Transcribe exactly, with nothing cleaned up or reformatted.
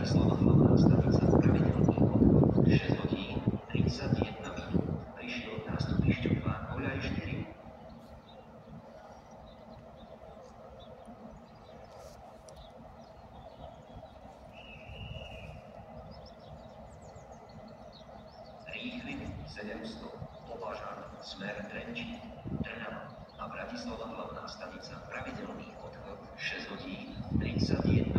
Bratislava hlavná stanica, pravidelný odchod šesť hodín tridsaťjeden minút, prišiel nástupišťu dva nula štyri. Rýchly sedemsto, Považan, smer Trenčín, Trnava a Bratislava hlavná stanica, pravidelný odchod šesť hodín tridsaťjeden